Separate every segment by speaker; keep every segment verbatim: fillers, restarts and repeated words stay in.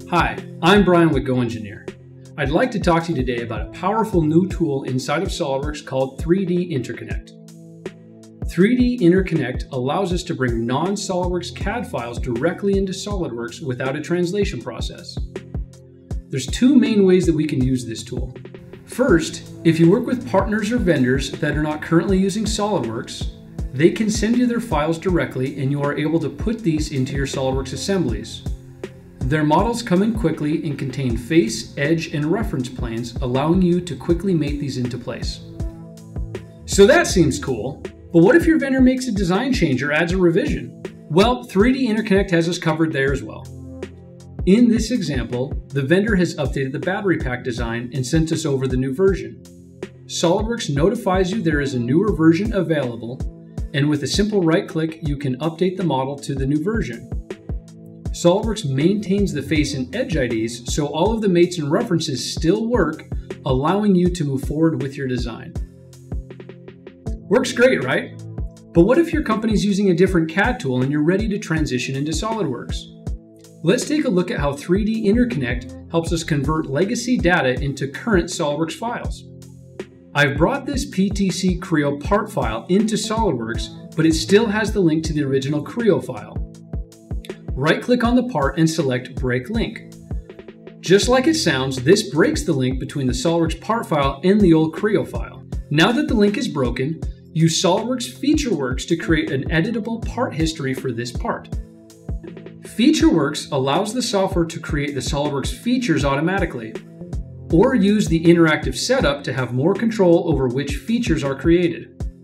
Speaker 1: Hi, I'm Brian with GoEngineer. I'd like to talk to you today about a powerful new tool inside of SOLIDWORKS called three D Interconnect. three D Interconnect allows us to bring non-SOLIDWORKS C A D files directly into SOLIDWORKS without a translation process. There's two main ways that we can use this tool. First, if you work with partners or vendors that are not currently using SOLIDWORKS, they can send you their files directly and you are able to put these into your SOLIDWORKS assemblies. Their models come in quickly and contain face, edge, and reference planes, allowing you to quickly make these into place. So that seems cool, but what if your vendor makes a design change or adds a revision? Well, three D Interconnect has us covered there as well. In this example, the vendor has updated the battery pack design and sent us over the new version. SOLIDWORKS notifies you there is a newer version available, and with a simple right-click, you can update the model to the new version. SOLIDWORKS maintains the face and edge I Ds, so all of the mates and references still work, allowing you to move forward with your design. Works great, right? But what if your company's using a different C A D tool and you're ready to transition into SOLIDWORKS? Let's take a look at how three D Interconnect helps us convert legacy data into current SOLIDWORKS files. I've brought this P T C Creo part file into SOLIDWORKS, but it still has the link to the original Creo file. Right-click on the part and select Break Link. Just like it sounds, this breaks the link between the SOLIDWORKS part file and the old Creo file. Now that the link is broken, use SOLIDWORKS FeatureWorks to create an editable part history for this part. FeatureWorks allows the software to create the SOLIDWORKS features automatically, or use the interactive setup to have more control over which features are created.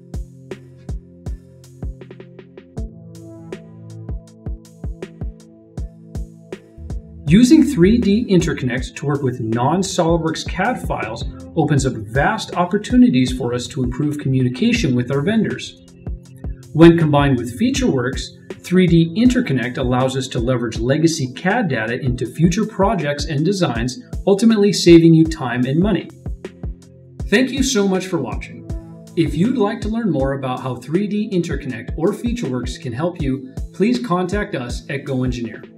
Speaker 1: Using three D Interconnect to work with non-SOLIDWORKS C A D files opens up vast opportunities for us to improve communication with our vendors. When combined with FeatureWorks, three D Interconnect allows us to leverage legacy C A D data into future projects and designs, ultimately saving you time and money. Thank you so much for watching. If you'd like to learn more about how three D Interconnect or FeatureWorks can help you, please contact us at GoEngineer.